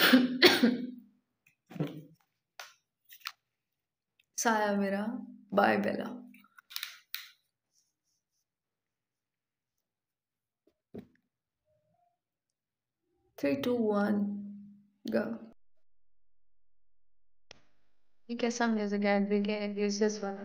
साया मेरा, बाय बेला। 3, 2, 1, go. You get some music and we can use this one.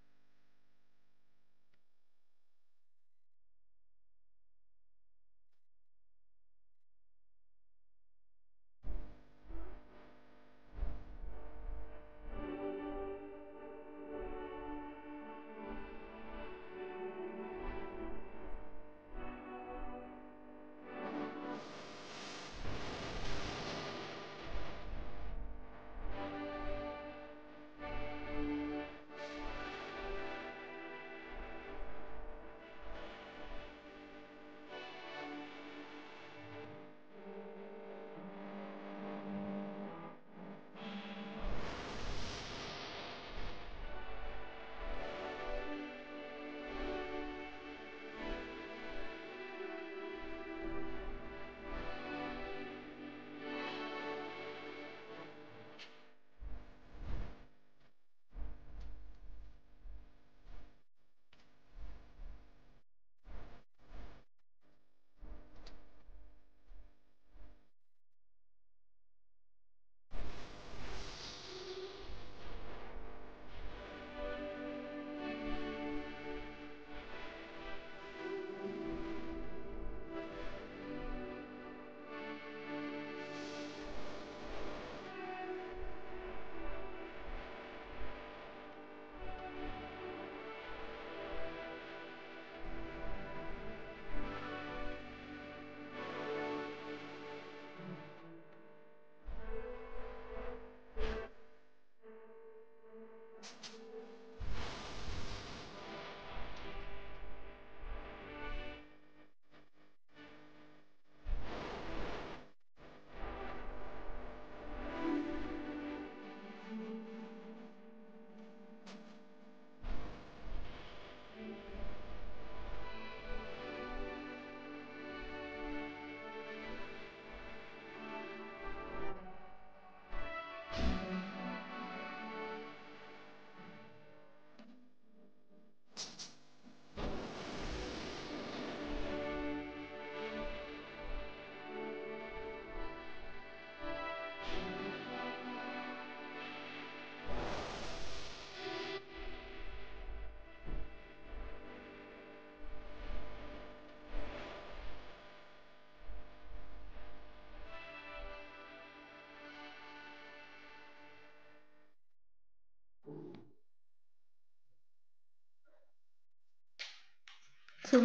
So,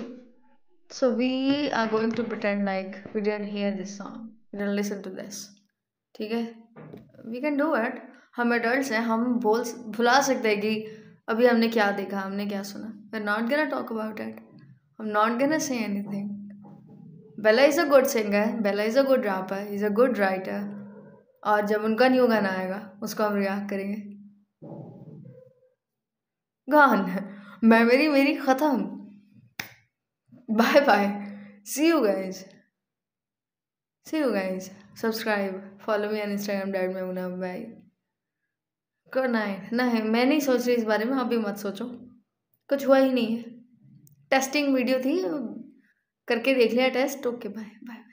so we are going to pretend like we didn't hear this song. We didn't listen to this. ठीक है? We can do it. हम adults हैं, हम भुला सकते हैं कि अभी हमने क्या देखा, हमने क्या सुना. We're not gonna talk about it. I'm not gonna say anything. Bella is a good singer. Bella is a good rapper. He's a good writer. और जब उनका न्यू गाना आएगा उसको हम रिएक्ट करेंगे. गॉन, मेमोरी मेरी खत्म. Bye bye. See you guys. See you guys. Subscribe. Follow me on Instagram, Dammit Memona. Bye. Good night. नहीं, मैं नहीं सोच रही इस बारे में. अभी मत सोचो. कुछ हुआ ही नहीं है. टेस्टिंग वीडियो थी, करके देख लिया टेस्ट. Okay, bye bye.